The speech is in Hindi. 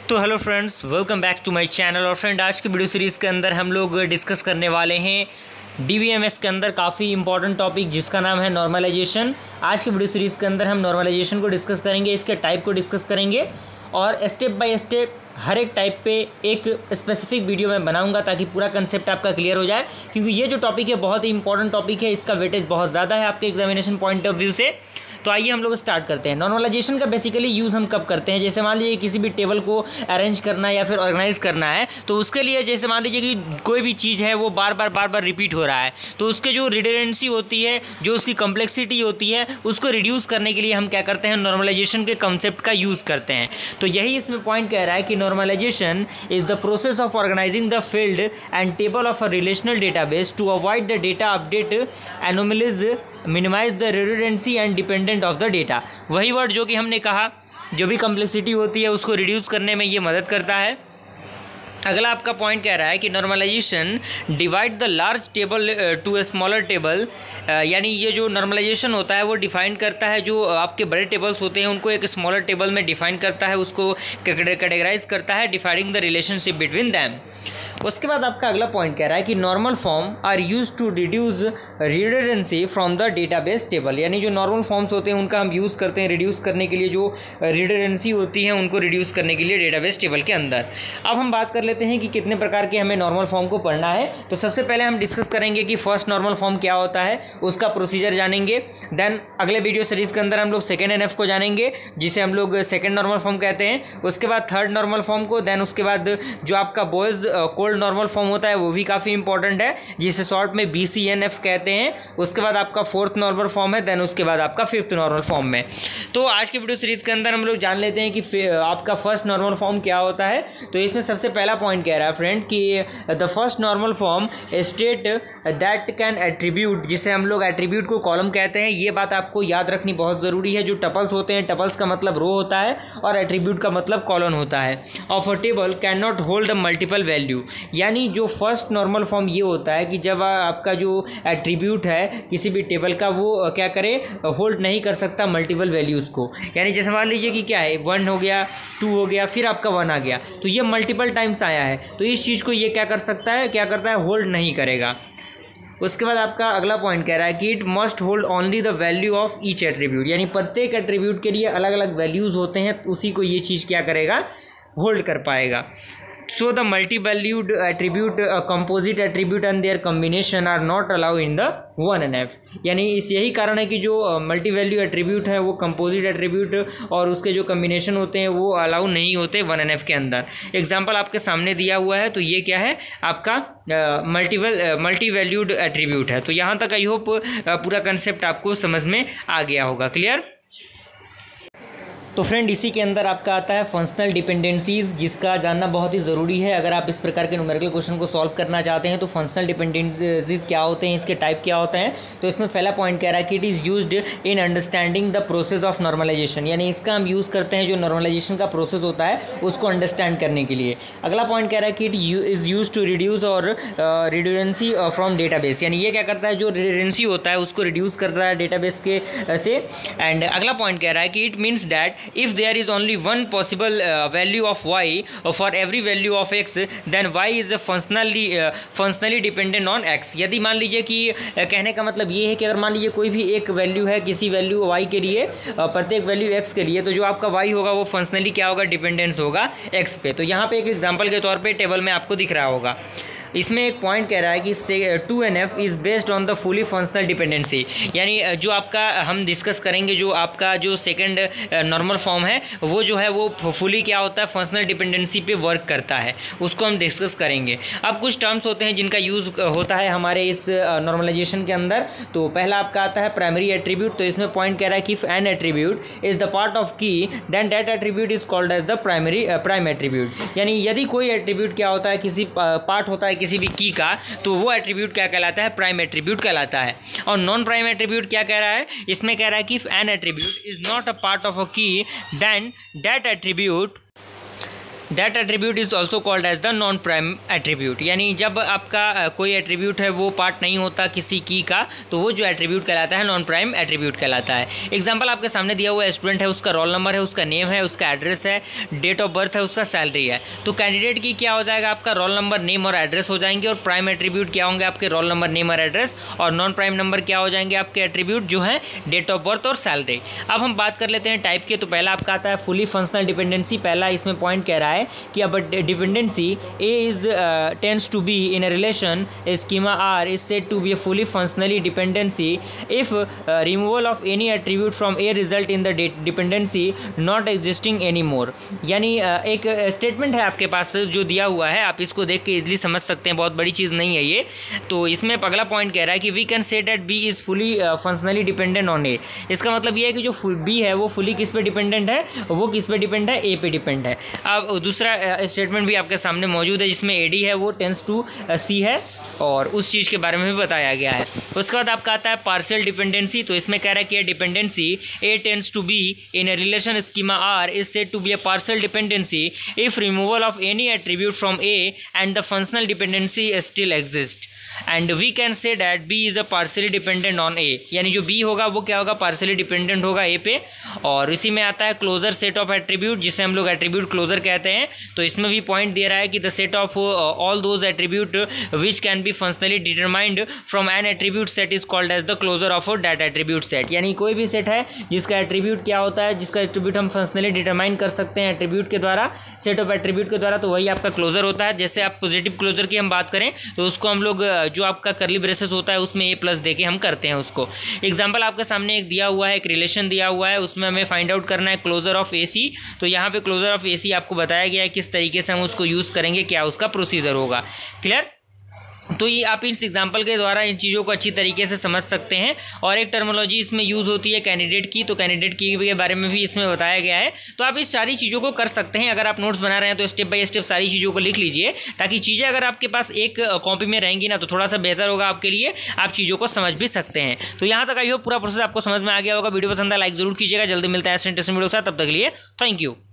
तो hello friends, welcome back to my channel. और फ्रेंड, आज की वीडियो सीरीज़ के अंदर हम लोग डिस्कस करने वाले हैं डीबीएमएस के अंदर काफ़ी इंपॉर्टेंट टॉपिक जिसका नाम है नॉर्मलाइजेशन। आज की वीडियो सीरीज़ के अंदर हम नॉर्मलाइजेशन को डिस्कस करेंगे, इसके टाइप को डिस्कस करेंगे और स्टेप बाय स्टेप हर एक टाइप पे एक स्पेसिफिक वीडियो मैं बनाऊंगा ताकि पूरा कंसेप्ट आपका क्लियर हो जाए, क्योंकि ये जो टॉपिक है बहुत ही इंपॉर्टेंट टॉपिक है, इसका वेटेज बहुत ज़्यादा है आपके एग्जामिनेशन पॉइंट ऑफ व्यू से। तो आइए हम लोग स्टार्ट करते हैं। नॉर्मलाइजेशन का बेसिकली यूज़ हम कब करते हैं? जैसे मान लीजिए किसी भी टेबल को अरेंज करना है या फिर ऑर्गेनाइज करना है, तो उसके लिए जैसे मान लीजिए कि कोई भी चीज़ है वो बार बार रिपीट हो रहा है, तो उसके जो रिडंडेंसी होती है, जो उसकी कम्प्लेक्सिटी होती है, उसको रिड्यूस करने के लिए हम क्या करते हैं? नॉर्मलाइजेशन के कंसेप्ट का यूज़ करते हैं। तो यही इसमें पॉइंट कह रहा है कि normalisation is the process of organising the field and table of a relational database to avoid the data update anomalies, minimise the redundancy and dependent of the data. वही वर्ड जो कि हमने कहा, जो भी कम्प्लेक्सिटी होती है उसको रिड्यूस करने में ये मदद करता है। अगला आपका पॉइंट कह रहा है कि normalisation divide the large table to a smaller table, यानी ये जो नॉर्मलाइजेशन होता है वो डिफाइन करता है जो आपके बड़े टेबल्स होते हैं उनको एक स्मॉलर टेबल में डिफाइन करता है, उसको कैटेगराइज करता है, defining the relationship between them. उसके बाद आपका अगला पॉइंट कह रहा है कि normal form are use to reduce redundancy from the database table, यानी जो नॉर्मल फॉर्म्स होते हैं उनका हम यूज़ करते हैं रिड्यूस करने के लिए, जो रिडंडेंसी होती है उनको रिड्यूस करने के लिए डेटाबेस टेबल के अंदर। अब हम बात कर लेते हैं कि कितने प्रकार के हमें नॉर्मल फॉर्म को पढ़ना है। तो सबसे पहले हम डिस्कस करेंगे कि फर्स्ट नॉर्मल फॉर्म क्या होता है, उसका प्रोसीजर जानेंगे। देन अगले वीडियो सीरीज़ के अंदर हम लोग सेकेंड एनएफ को जानेंगे, जिसे हम लोग सेकेंड नॉर्मल फॉर्म कहते हैं। उसके बाद थर्ड नॉर्मल फॉर्म को, देन उसके बाद जो आपका बॉयज़ कोल्ड नॉर्मल फॉर्म होता है वो भी काफ़ी इंपॉर्टेंट है, जिसे शॉर्ट में BCNF कहते हैं। उसके बाद आपका फोर्थ नॉर्मल फॉर्म है, देन उसके बाद आपका फिफ्थ नॉर्मल फॉर्म में। तो आज की वीडियो सीरीज़ के अंदर हम लोग जान लेते हैं कि आपका फर्स्ट नॉर्मल फॉर्म क्या होता है। तो इसमें सबसे पहला पॉइंट कह रहा है फ्रेंड कि the first normal form state that can attribute, जिसे हम लोग एट्रीब्यूट को कॉलम कहते हैं। ये बात आपको याद रखनी बहुत ज़रूरी है। जो टपल्स होते हैं, टपल्स का मतलब रो होता है और एट्रीब्यूट का मतलब कॉलन होता है। Of a table can not hold the multiple value, यानी जो फर्स्ट नॉर्मल फॉर्म ये होता है कि जब आपका जो एट्रीब्यूट है किसी भी टेबल का, वो क्या करे? होल्ड नहीं कर सकता मल्टीपल वैल्यूज़ को। यानी जैसे मान लीजिए कि क्या है, 1 हो गया, 2 हो गया, फिर आपका 1 आ गया, तो ये मल्टीपल टाइम्स आया है, तो इस चीज़ को ये क्या कर सकता है, क्या करता है? होल्ड नहीं करेगा। उसके बाद आपका अगला पॉइंट कह रहा है कि it must hold only the value of each attribute, यानी प्रत्येक एट्रीब्यूट के लिए अलग अलग वैल्यूज़ होते हैं, उसी को ये चीज़ क्या करेगा? होल्ड कर पाएगा। So the multi-valued attribute, composite attribute and their combination are not allowed in the 1NF, यानी इस यही कारण है कि जो मल्टी वैल्यू एट्रीब्यूट है वो कंपोजिट एट्रीब्यूट और उसके जो कम्बिनेशन होते हैं वो अलाउ नहीं होते 1NF के अंदर। एग्जांपल आपके सामने दिया हुआ है, तो ये क्या है? आपका मल्टी वैल्यूड एट्रीब्यूट है। तो यहाँ तक आई होप पूरा कंसेप्ट आपको समझ में आ गया होगा। क्लियर? तो फ्रेंड, इसी के अंदर आपका आता है फंक्शनल डिपेंडेंसीज, जिसका जानना बहुत ही ज़रूरी है। अगर आप इस प्रकार के न्यूमेरिकल क्वेश्चन को सॉल्व करना चाहते हैं तो फंक्शनल डिपेंडेंसीज क्या होते हैं, इसके टाइप क्या होते हैं। तो इसमें पहला पॉइंट कह रहा है कि it is used in understanding the process of normalisation, यानी इसका हम यूज़ करते हैं जो नॉर्मलाइजेशन का प्रोसेस होता है उसको अंडरस्टैंड करने के लिए। अगला पॉइंट कह रहा है कि it is use to reduce और रिडंडेंसी फ्रॉम डेटाबेस, यानी ये क्या करता है? जो रिडंडेंसी होता है उसको रिड्यूस करता है डेटाबेस के से। एंड अगला पॉइंट कह रहा है कि it means that if there is only one possible value of y for every value of x, then y is functionally dependent on x। यदि मान लीजिए कि कहने का मतलब ये है कि अगर मान लीजिए कोई भी एक वैल्यू है किसी वैल्यू y के लिए, प्रत्येक वैल्यू x के लिए, तो जो आपका y होगा वो फंक्शनली क्या होगा? डिपेंडेंस होगा x पे। तो यहाँ पे एक एग्जांपल के तौर पे टेबल में आपको दिख रहा होगा। इसमें एक पॉइंट कह रहा है कि 2NF is based on the fully functional dependency, यानी जो आपका हम डिस्कस करेंगे जो आपका जो सेकंड नॉर्मल फॉर्म है वो जो है वो फुली क्या होता है? फंक्शनल डिपेंडेंसी पे वर्क करता है, उसको हम डिस्कस करेंगे। अब कुछ टर्म्स होते हैं जिनका यूज़ होता है हमारे इस नॉर्मलाइजेशन के अंदर। तो पहला आपका आता है प्राइमरी एट्रीब्यूट। तो इसमें पॉइंट कह रहा है कि an attribute is the part of key, then that attribute is called as the prime attribute, यानी यदि कोई एट्रीब्यूट क्या होता है, किसी पार्ट होता है किसी भी की का, तो वो एट्रीब्यूट क्या कहलाता है? प्राइम एट्रीब्यूट कहलाता है। और नॉन प्राइम एट्रीब्यूट क्या कह रहा है? इसमें कह रहा है कि an attribute is not a part of a key, then that attribute that attribute is also called as the non prime attribute. यानी जब आपका कोई एट्रीब्यूट है वो पार्ट नहीं होता किसी की का, तो वो जो एट्रीब्यूट कहलाता है नॉन प्राइम एट्रीब्यूट कहलाता है। एग्जांपल आपके सामने दिया हुआ स्टूडेंट है, उसका रोल नंबर है, उसका नेम है, उसका एड्रेस है, डेट ऑफ बर्थ है, उसका सैलरी है। तो कैंडिडेट की क्या हो जाएगा, आपका रोल नंबर, नेम और एड्रेस हो जाएंगे, और प्राइम एट्रीब्यूट क्या होंगे, आपके रोल नंबर, नेम और एड्रेस, और नॉन प्राइम नंबर क्या हो जाएंगे, आपके एट्रीब्यूट जो है डेट ऑफ बर्थ और सैलरी। अब हम बात कर लेते हैं टाइप के। तो पहला आपका आता है फुली फंक्शनल डिपेंडेंसी। पहला इसमें पॉइंट कह रहा है कि अब dependency A is tends to be in a relation schema R is said to be a fully functionally dependency if removal of any attribute from A result in the dependency not existing anymore। यानी एक स्टेटमेंट है आपके पास जो दिया हुआ है, आप इसको देख के इजीली समझ सकते हैं, बहुत बड़ी चीज़ नहीं है ये। तो इसमें अगला पॉइंट कह रहा है कि we can say that B is fully functionally dependent on A। इसका मतलब ये है कि जो B है वो फुली किस पे डिपेंडेंट है, वो किस पे डिपेंड है, A पे डिपेंड है। अब दूसरा स्टेटमेंट भी आपके सामने मौजूद है जिसमें AD है वो टेंस टू C है, और उस चीज़ के बारे में भी बताया गया है। उसके बाद आपका आता है पार्शियल डिपेंडेंसी। तो इसमें कह रहा है कि dependency A tends to be in a relation schema R is said to be a partial dependency if removal of any attribute from A and the functional dependency still exist and we can say that B is a partially dependent on A। यानी जो B होगा वो क्या होगा, पार्शियली डिपेंडेंट होगा A पे। और इसी में आता है क्लोजर सेट ऑफ एट्रीब्यूट, जिसे हम लोग एट्रीब्यूट क्लोजर कहते हैं। तो इसमें भी पॉइंट दे रहा है कि the set of all those attribute which can be functionally determined from an attribute set is called as the closure of that attribute set. यानी कोई भी सेट है जिसका एट्रीब्यूट क्या होता है, जिसका एट्रीब्यूट हम फंक्शनली डिटरमाइन कर सकते हैं एट्रीब्यूट के द्वारा, सेट ऑफ एट्रीब्यूट के द्वारा, तो वही आपका क्लोजर होता है। जैसे आप पॉजिटिव क्लोजर की हम बात करें तो उसको हम लोग जो आपका करली ब्रेसेस होता है उसमें A+ देके हम करते हैं उसको। एग्जांपल आपके सामने एक दिया हुआ है, एक रिलेशन दिया हुआ है, उसमें हमें फाइंड आउट करना है क्लोजर ऑफ AC। तो यहाँ पे क्लोजर ऑफ AC आपको बताया गया है किस तरीके से हम उसको यूज़ करेंगे, क्या उसका प्रोसीजर होगा। क्लियर? तो ये आप इस एग्जाम्पल के द्वारा इन चीज़ों को अच्छी तरीके से समझ सकते हैं। और एक टर्मोलॉजी इसमें यूज़ होती है कैंडिडेट की, तो कैंडिडेट की के बारे में भी इसमें बताया गया है। तो आप इस सारी चीज़ों को कर सकते हैं। अगर आप नोट्स बना रहे हैं तो स्टेप बाय स्टेप सारी चीज़ों को लिख लीजिए, ताकि चीज़ें अगर आपके पास एक कॉपी में रहेंगी ना तो थोड़ा सा बेहतर होगा आपके लिए, आप चीज़ों को समझ भी सकते हैं। तो यहाँ तक आई होप पूरा प्रोसेस आपको समझ में आ गया होगा। वीडियो पसंद है लाइक जरूर कीजिएगा। जल्दी मिलता है इंटरेस्टिंग वीडियो के साथ, तब तक के लिए थैंक यू।